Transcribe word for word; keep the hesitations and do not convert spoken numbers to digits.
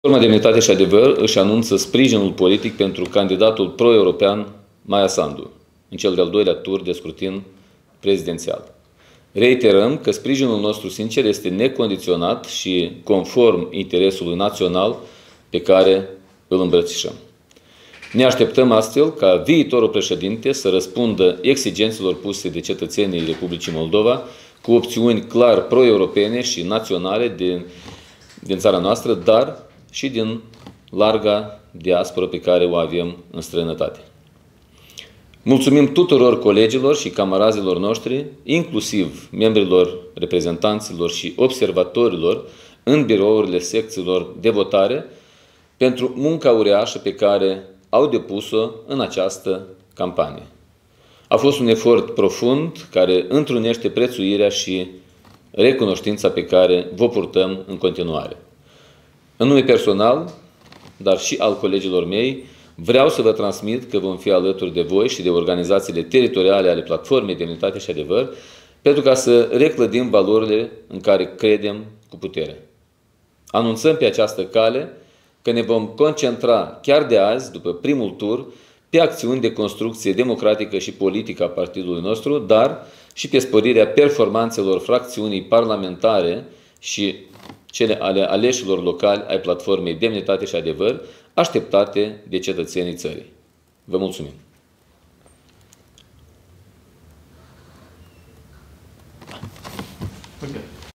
Platforma Demnitate și Adevăr își anunță sprijinul politic pentru candidatul pro-european Maia Sandu în cel de-al doilea tur de scrutin prezidențial. Reiterăm că sprijinul nostru sincer este necondiționat și conform interesului național pe care îl îmbrățișăm. Ne așteptăm astfel ca viitorul președinte să răspundă exigențelor puse de cetățenii Republicii Moldova cu opțiuni clar pro-europene și naționale din, din țara noastră, dar și din larga diasporă pe care o avem în străinătate. Mulțumim tuturor colegilor și camarazilor noștri, inclusiv membrilor, reprezentanților și observatorilor în birourile secțiilor de votare, pentru munca uriașă pe care au depus-o în această campanie. A fost un efort profund care întrunește prețuirea și recunoștința pe care vă purtăm în continuare. În nume personal, dar și al colegilor mei, vreau să vă transmit că vom fi alături de voi și de organizațiile teritoriale ale Platformei Demnitate și Adevăr pentru ca să reclădim valorile în care credem cu putere. Anunțăm pe această cale că ne vom concentra chiar de azi, după primul tur, pe acțiuni de construcție democratică și politică a partidului nostru, dar și pe sporirea performanțelor fracțiunii parlamentare și cele ale aleșilor locali ai Platformei Demnitate și Adevăr, așteptate de cetățenii țării. Vă mulțumim!